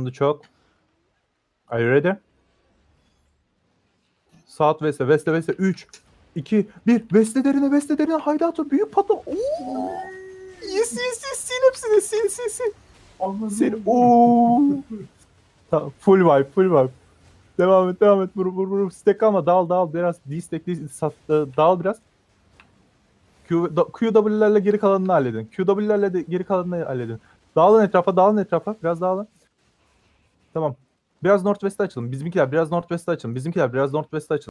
Hızlandı çok. Are you ready? Southwest'e, West'e 3, 2, 1. West'e derine hideout'a büyük patlama. Sil hepsini sil. Sil. Tamam, full wipe. Devam et. Vur. Stack alma, dal. Biraz D-stack, dal biraz. QW'lerle geri kalanını halledin. QW'lerle de geri kalanını halledin. Dağılın etrafa. Biraz dağılın. Tamam. Biraz Northwest'e açalım. Bizimkiler biraz Northwest'e açalım.